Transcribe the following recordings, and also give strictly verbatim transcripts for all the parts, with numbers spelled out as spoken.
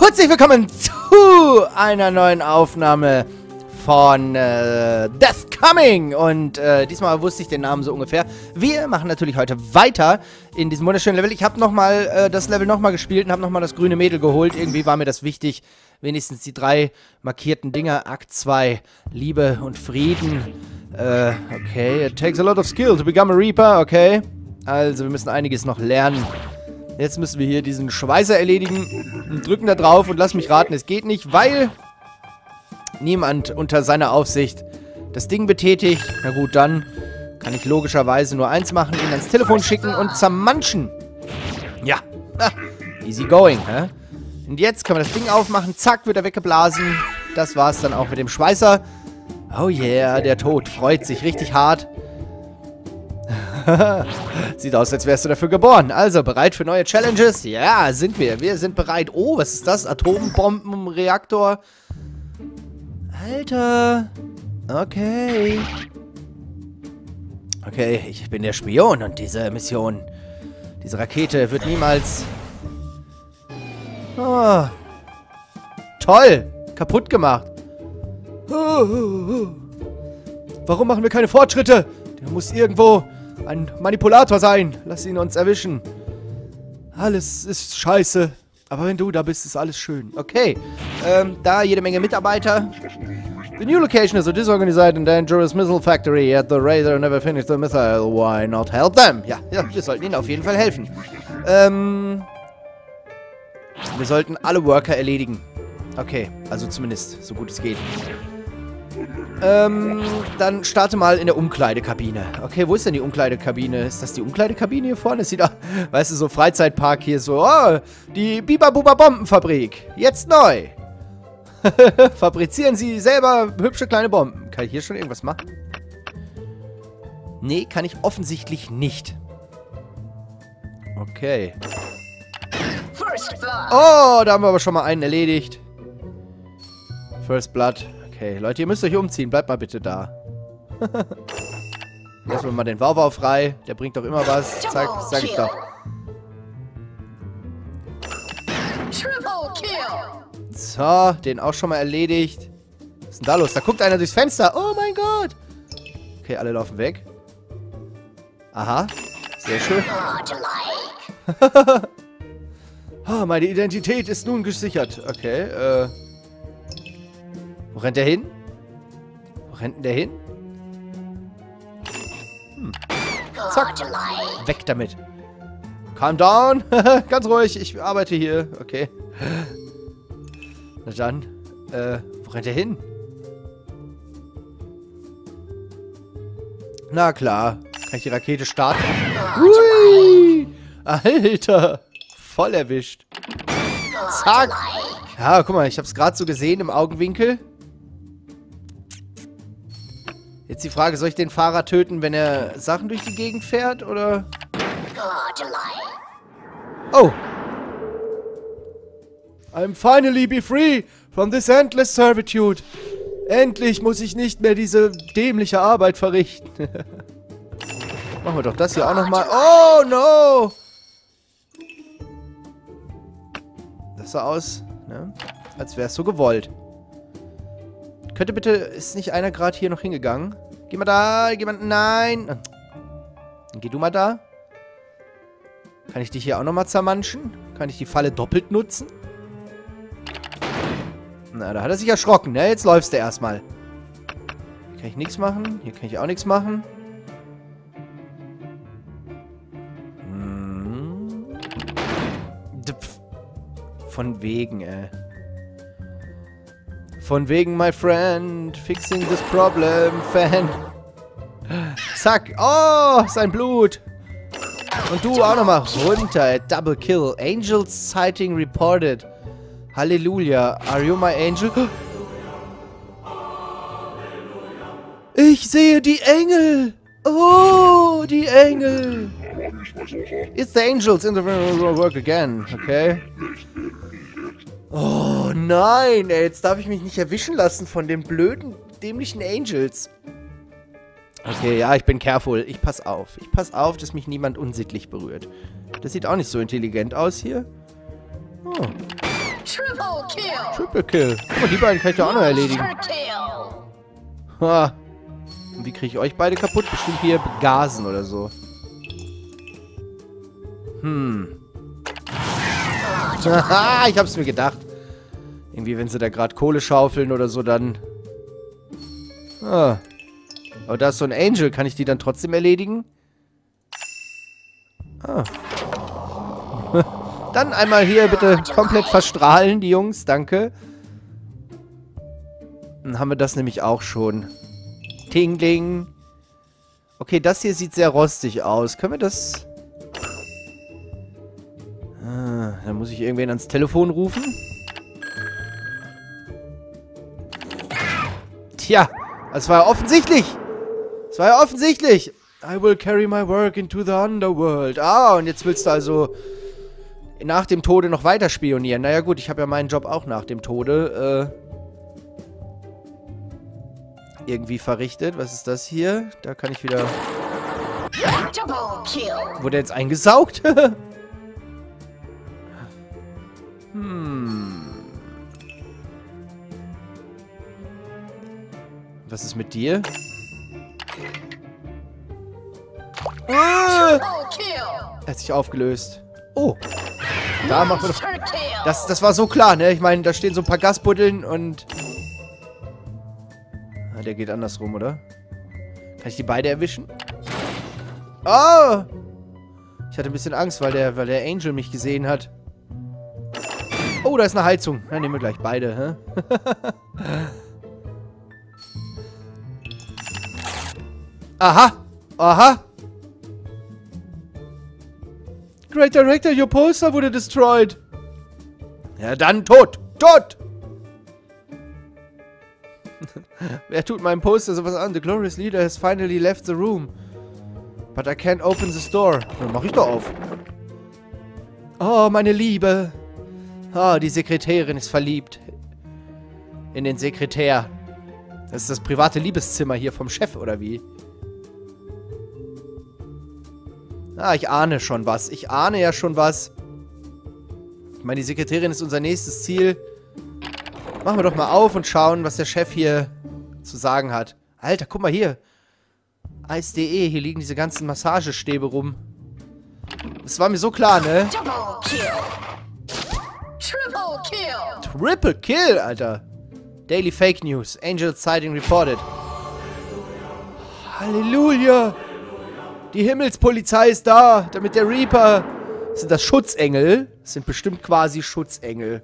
Herzlich willkommen zu einer neuen Aufnahme von äh, Death Coming. Und äh, diesmal wusste ich den Namen so ungefähr. Wir machen natürlich heute weiter in diesem wunderschönen Level. Ich habe nochmal äh, das Level nochmal gespielt und habe nochmal das grüne Mädel geholt. Irgendwie war mir das wichtig. Wenigstens die drei markierten Dinger. Akt zwei, Liebe und Frieden. Äh, okay. It takes a lot of skill to become a Reaper. Okay. Also, wir müssen einiges noch lernen. Jetzt müssen wir hier diesen Schweißer erledigen. Drücken da drauf und lass mich raten, es geht nicht, weil niemand unter seiner Aufsicht das Ding betätigt. Na gut, dann kann ich logischerweise nur eins machen, ihn ans Telefon schicken und zermanschen. Ja, ha, easy going, hä? Und jetzt kann man das Ding aufmachen, zack, wird er weggeblasen. Das war's dann auch mit dem Schweißer. Oh yeah, der Tod freut sich richtig hart. Sieht aus, als wärst du dafür geboren. Also, bereit für neue Challenges? Ja, sind wir. Wir sind bereit. Oh, was ist das? Atombombenreaktor. Alter. Okay. Okay, ich bin der Spion und diese Mission, diese Rakete wird niemals... Oh. Toll. Kaputt gemacht. Warum machen wir keine Fortschritte? Der muss irgendwo... ein Manipulator sein. Lass ihn uns erwischen. Alles ist scheiße. Aber wenn du da bist, ist alles schön. Okay. Ähm, da jede Menge Mitarbeiter. The new location is a disorganized and dangerous missile factory. Yet the Razor never finished the missile. Why not help them? Ja, ja, wir sollten ihnen auf jeden Fall helfen. Ähm, wir sollten alle Worker erledigen. Okay, also zumindest, so gut es geht. Ähm, dann starte mal in der Umkleidekabine. Okay, wo ist denn die Umkleidekabine? Ist das die Umkleidekabine hier vorne? Es sieht auch, weißt du, so Freizeitpark hier so. Oh, die Biba-Buba-Bombenfabrik. Jetzt neu. Fabrizieren Sie selber hübsche kleine Bomben. Kann ich hier schon irgendwas machen? Nee, kann ich offensichtlich nicht. Okay. Oh, da haben wir aber schon mal einen erledigt. First Blood. Okay, Leute, ihr müsst euch umziehen. Bleibt mal bitte da. Lassen wir mal den Wauwau frei. Der bringt doch immer was. Zeig, sag ich doch. So, den auch schon mal erledigt. Was ist denn da los? Da guckt einer durchs Fenster. Oh mein Gott. Okay, alle laufen weg. Aha. Sehr schön. Oh, meine Identität ist nun gesichert. Okay, äh... wo rennt der hin? Wo rennt denn der hin? Hm. Zack. Weg damit. Calm down. Ganz ruhig. Ich arbeite hier. Okay. Na dann. Äh, wo rennt der hin? Na klar. Kann ich die Rakete starten? Hui. Alter. Voll erwischt. Zack. Ja, guck mal. Ich hab's gerade so gesehen im Augenwinkel. Jetzt die Frage, soll ich den Fahrer töten, wenn er Sachen durch die Gegend fährt, oder? Oh. I'm finally be free from this endless servitude. Endlich muss ich nicht mehr diese dämliche Arbeit verrichten. Machen wir doch das hier auch nochmal. Oh, no. Das sah aus, ne? Als wäre es so gewollt. Könnte bitte... Ist nicht einer gerade hier noch hingegangen? Geh mal da. Geh mal... Nein. Dann geh du mal da. Kann ich dich hier auch nochmal zermanschen? Kann ich die Falle doppelt nutzen? Na, da hat er sich erschrocken. Ne, jetzt läufst du erstmal. Hier kann ich nichts machen. Hier kann ich auch nichts machen. Hm. Von wegen, ey. Von wegen, my friend. Fixing this problem, fan. Zack. Oh, sein Blut. Und du auch nochmal runter. Double kill. Angels sighting reported. Halleluja. Are you my angel? Ich sehe die Engel. Oh, die Engel. It's the angels in the work again. Okay. Oh nein, ey, jetzt darf ich mich nicht erwischen lassen von den blöden, dämlichen Angels. Okay, ja, ich bin careful. Ich pass auf. Ich pass auf, dass mich niemand unsittlich berührt. Das sieht auch nicht so intelligent aus hier. Oh. Triple Kill. Triple Kill. Guck mal, die beiden kann ich doch auch noch erledigen. Ha. Und wie kriege ich euch beide kaputt? Bestimmt hier begasen oder so. Hm. Haha, ich hab's mir gedacht. Irgendwie, wenn sie da gerade Kohle schaufeln oder so, dann... Ah. Aber da ist so ein Angel. Kann ich die dann trotzdem erledigen? Ah. Dann einmal hier bitte komplett verstrahlen, die Jungs. Danke. Dann haben wir das nämlich auch schon. Tingling. Okay, das hier sieht sehr rostig aus. Können wir das... Ah, dann muss ich irgendwen ans Telefon rufen. Tja, das war ja offensichtlich. Das war ja offensichtlich. I will carry my work into the underworld. Ah, und jetzt willst du also nach dem Tode noch weiter spionieren. Naja gut, ich habe ja meinen Job auch nach dem Tode äh, irgendwie verrichtet. Was ist das hier? Da kann ich wieder... Wurde er jetzt eingesaugt? Hm. Was ist mit dir? Ah! Er hat sich aufgelöst. Oh. Da machen wir doch... Das, das war so klar, ne? Ich meine, da stehen so ein paar Gasbuddeln und... Ah, der geht andersrum, oder? Kann ich die beide erwischen? Oh! Ich hatte ein bisschen Angst, weil der, weil der Angel mich gesehen hat. Oh, da ist eine Heizung. Dann nehmen wir gleich beide, hä? Aha! Aha! Great Director, your poster wurde destroyed. Ja, dann tot! Tot! Wer tut meinem Poster sowas an? The glorious leader has finally left the room. But I can't open the store. Dann mach ich doch auf. Oh, meine Liebe. Oh, die Sekretärin ist verliebt. In den Sekretär. Das ist das private Liebeszimmer hier vom Chef, oder wie? Ah, ich ahne schon was. Ich ahne ja schon was. Ich meine, die Sekretärin ist unser nächstes Ziel. Machen wir doch mal auf und schauen, was der Chef hier zu sagen hat. Alter, guck mal hier. Eis punkt de, hier liegen diese ganzen Massagestäbe rum. Das war mir so klar, ne? Double Kill. Triple Kill. Triple Kill, Alter. Daily Fake News. Angel Sighting reported. Halleluja. Die Himmelspolizei ist da, damit der Reaper... Sind das Schutzengel? Das sind bestimmt quasi Schutzengel.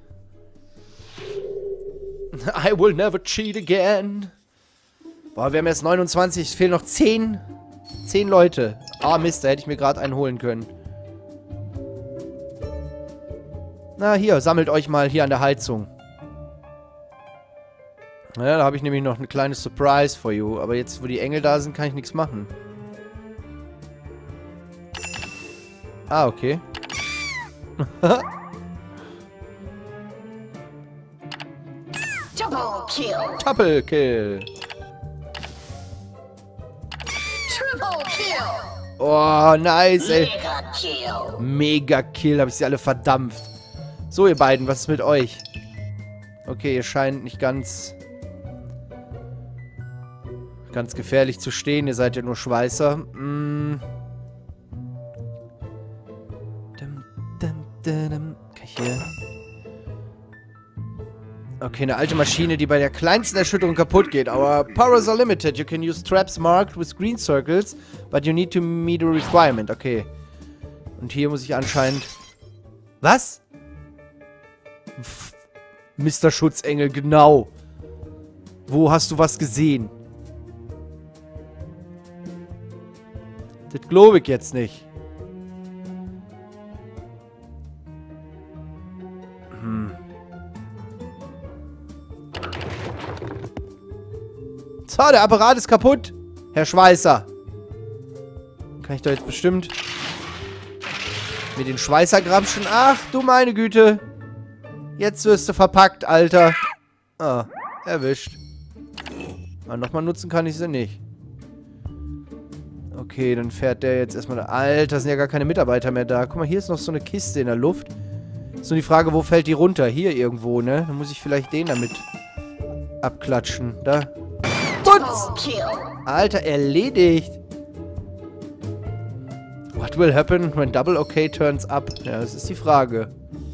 I will never cheat again. Boah, wir haben jetzt neunundzwanzig, es fehlen noch zehn. zehn Leute. Ah, Mist, da hätte ich mir gerade einen holen können. Na, hier, sammelt euch mal hier an der Heizung. Ja, da habe ich nämlich noch eine kleine Surprise for you. Aber jetzt, wo die Engel da sind, kann ich nichts machen. Ah, okay. Double Kill. Double Kill. Triple Kill. Oh, nice, ey. Mega Kill. Mega Kill, habe ich sie alle verdampft. So, ihr beiden, was ist mit euch? Okay, ihr scheint nicht ganz... ganz gefährlich zu stehen. Ihr seid ja nur Schweißer. Mm. Kann ich hier... Okay, eine alte Maschine, die bei der kleinsten Erschütterung kaputt geht. Our powers are limited. You can use traps marked with green circles, but you need to meet a requirement. Okay. Und hier muss ich anscheinend... Was? Pff, Mister Schutzengel, genau. Wo hast du was gesehen? Das glaube ich jetzt nicht. Hm. So, der Apparat ist kaputt. Herr Schweißer. Kann ich doch jetzt bestimmt mit den Schweißergramschen... Ach, du meine Güte. Jetzt wirst du verpackt, Alter. Ah, erwischt. Aber nochmal nutzen kann ich sie nicht. Okay, dann fährt der jetzt erstmal... Alter, sind ja gar keine Mitarbeiter mehr da. Guck mal, hier ist noch so eine Kiste in der Luft. Ist nur die Frage, wo fällt die runter? Hier irgendwo, ne? Dann muss ich vielleicht den damit abklatschen. Da. Putz! Alter, erledigt. What will happen when double OK turns up? Ja, das ist die Frage.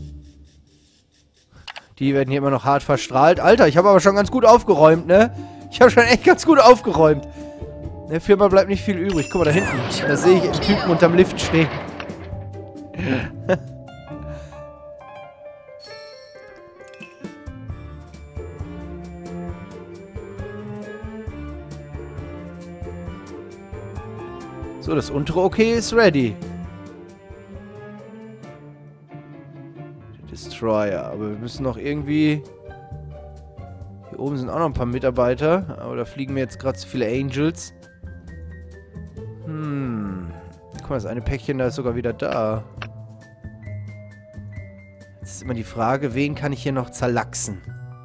Die werden hier immer noch hart verstrahlt. Alter, ich habe aber schon ganz gut aufgeräumt, ne? Ich habe schon echt ganz gut aufgeräumt. Der Firma bleibt nicht viel übrig. Guck mal, da hinten. Da sehe ich einen Typen unterm Lift stehen. So, das untere Okay ist ready. Der Destroyer. Aber wir müssen noch irgendwie... Hier oben sind auch noch ein paar Mitarbeiter. Aber da fliegen mir jetzt gerade zu viele Angels. Hm. Guck mal, das eine Päckchen da ist sogar wieder da. Jetzt ist immer die Frage, wen kann ich hier noch zerlachsen?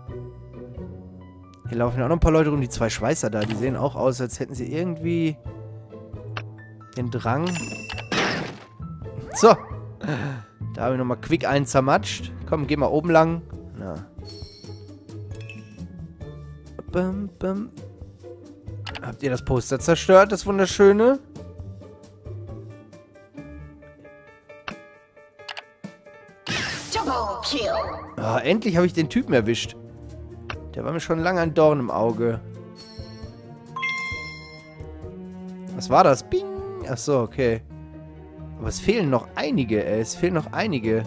Hier laufen ja auch noch ein paar Leute rum. Die zwei Schweißer da, die sehen auch aus, als hätten sie irgendwie... den Drang. So. Da habe ich nochmal quick einen zermatscht. Komm, geh mal oben lang. Na. Bum, bum. Habt ihr das Poster zerstört, das wunderschöne? Double kill. Ah, endlich habe ich den Typen erwischt. Der war mir schon lange ein Dorn im Auge. Was war das? Bing! Achso, okay. Aber es fehlen noch einige, ey. Es fehlen noch einige.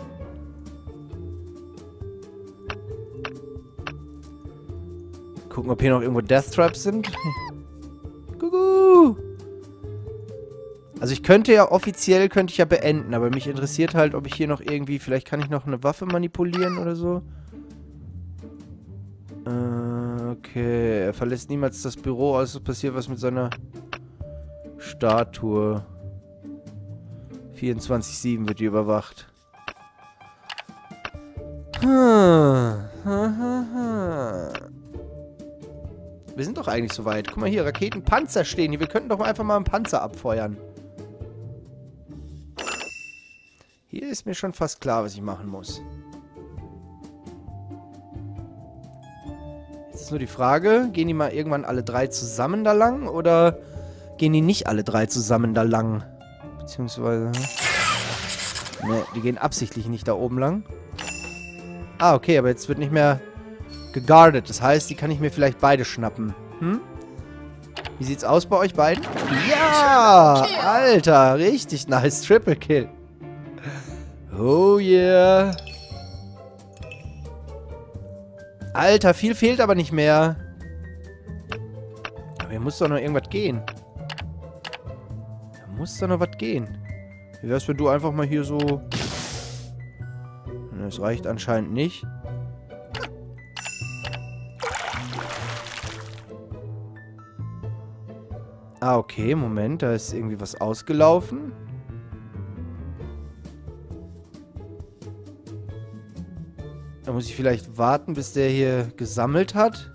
Gucken, ob hier noch irgendwo Death Traps sind. Gugu! Also ich könnte ja, offiziell könnte ich ja beenden, aber mich interessiert halt, ob ich hier noch irgendwie, vielleicht kann ich noch eine Waffe manipulieren oder so. Äh, okay. Er verlässt niemals das Büro, also passiert was mit seiner... Statue. vierundzwanzig sieben wird die überwacht. Wir sind doch eigentlich soweit. Guck mal hier, Raketenpanzer stehen hier. Wir könnten doch einfach mal einen Panzer abfeuern. Hier ist mir schon fast klar, was ich machen muss. Jetzt ist nur die Frage, gehen die mal irgendwann alle drei zusammen da lang oder... Gehen die nicht alle drei zusammen da lang? Beziehungsweise... Ne, die gehen absichtlich nicht da oben lang. Ah, okay, aber jetzt wird nicht mehr geguardet. Das heißt, die kann ich mir vielleicht beide schnappen. Hm? Wie sieht's aus bei euch beiden? Ja! Alter, richtig nice. Triple Kill. Oh yeah. Alter, viel fehlt aber nicht mehr. Aber hier muss doch noch irgendwas gehen. Muss da noch was gehen? Wie wär's, wenn du einfach mal hier so... Das reicht anscheinend nicht. Ah, okay, Moment. Da ist irgendwie was ausgelaufen. Da muss ich vielleicht warten, bis der hier gesammelt hat.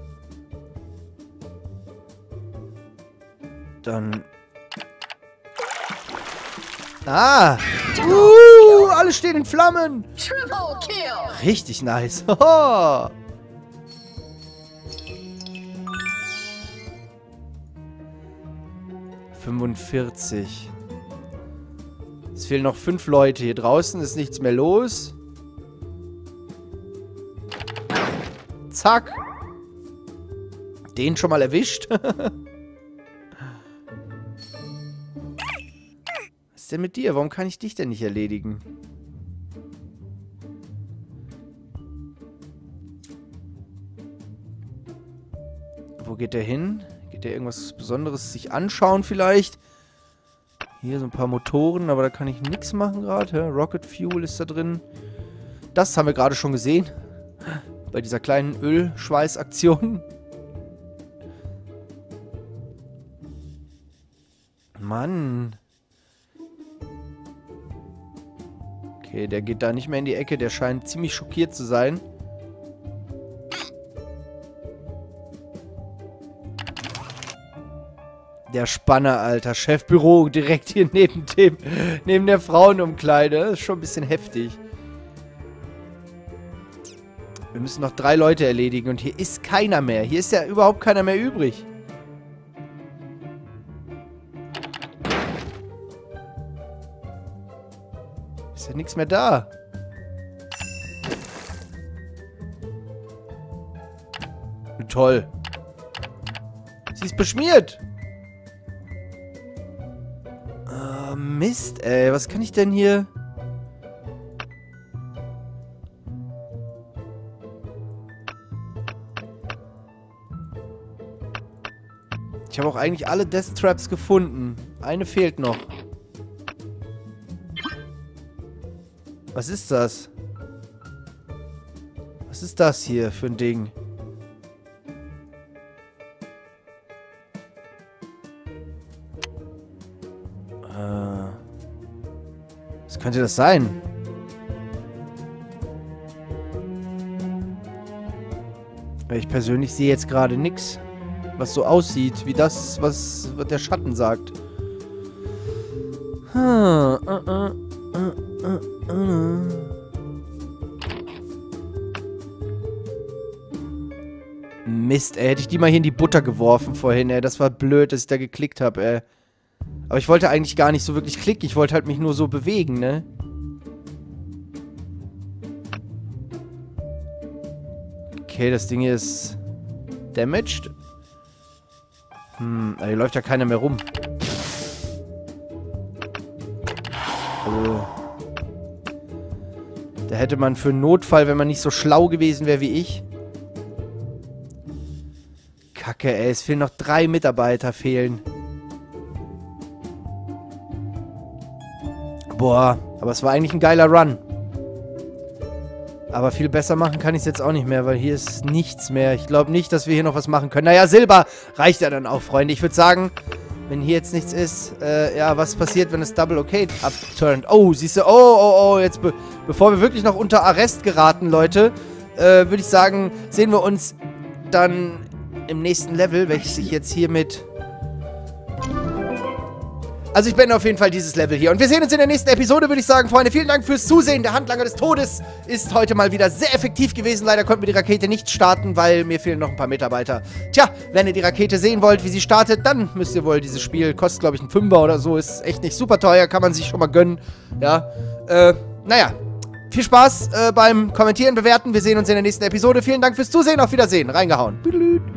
Dann... Ah! Uh, alle stehen in Flammen! Triple kill. Richtig nice. Hoho. fünfundvierzig. Es fehlen noch fünf Leute. Hier draußen ist nichts mehr los. Zack. Den schon mal erwischt. Was ist denn mit dir? Warum kann ich dich denn nicht erledigen? Wo geht der hin? Geht der irgendwas Besonderes sich anschauen vielleicht? Hier so ein paar Motoren, aber da kann ich nichts machen gerade. Rocket Fuel ist da drin. Das haben wir gerade schon gesehen. Bei dieser kleinen Ölschweißaktion. Mann. Okay, der geht da nicht mehr in die Ecke. Der scheint ziemlich schockiert zu sein. Der Spanner, Alter. Chefbüro direkt hier neben dem, neben der Frauenumkleide. Das ist schon ein bisschen heftig. Wir müssen noch drei Leute erledigen und hier ist keiner mehr. Hier ist ja überhaupt keiner mehr übrig. Ist ja nichts mehr da. Toll. Sie ist beschmiert. Ah, Mist, ey. Was kann ich denn hier... Ich habe auch eigentlich alle Death Traps gefunden. Eine fehlt noch. Was ist das? Was ist das hier für ein Ding? Äh, was könnte das sein? Ich persönlich sehe jetzt gerade nichts, was so aussieht, wie das, was, was der Schatten sagt. Hm, uh, uh, uh, uh, uh. Mist, ey. Hätte ich die mal hier in die Butter geworfen vorhin, ey. Das war blöd, dass ich da geklickt habe, ey. Aber ich wollte eigentlich gar nicht so wirklich klicken. Ich wollte halt mich nur so bewegen, ne? Okay, das Ding hier ist damaged. Hm, hier läuft ja keiner mehr rum. Also, da hätte man für einen Notfall, wenn man nicht so schlau gewesen wäre wie ich. Kacke, ey, es fehlen noch drei Mitarbeiter, fehlen. Boah, aber es war eigentlich ein geiler Run. Aber viel besser machen kann ich es jetzt auch nicht mehr, weil hier ist nichts mehr. Ich glaube nicht, dass wir hier noch was machen können. Naja, Silber reicht ja dann auch, Freunde. Ich würde sagen, wenn hier jetzt nichts ist, äh, ja, was passiert, wenn es Double Okay abturnt? Oh, siehst du, oh, oh, oh, jetzt, be bevor wir wirklich noch unter Arrest geraten, Leute, äh, würde ich sagen, sehen wir uns dann im nächsten Level, welches ich jetzt hiermit... Also ich beende auf jeden Fall dieses Level hier. Und wir sehen uns in der nächsten Episode, würde ich sagen, Freunde. Vielen Dank fürs Zusehen. Der Handlanger des Todes ist heute mal wieder sehr effektiv gewesen. Leider konnten wir die Rakete nicht starten, weil mir fehlen noch ein paar Mitarbeiter. Tja, wenn ihr die Rakete sehen wollt, wie sie startet, dann müsst ihr wohl dieses Spiel, kostet glaube ich einen Fünfer oder so, ist echt nicht super teuer, kann man sich schon mal gönnen. Ja, äh, naja. Viel Spaß äh, beim Kommentieren, Bewerten. Wir sehen uns in der nächsten Episode. Vielen Dank fürs Zusehen. Auf Wiedersehen. Reingehauen.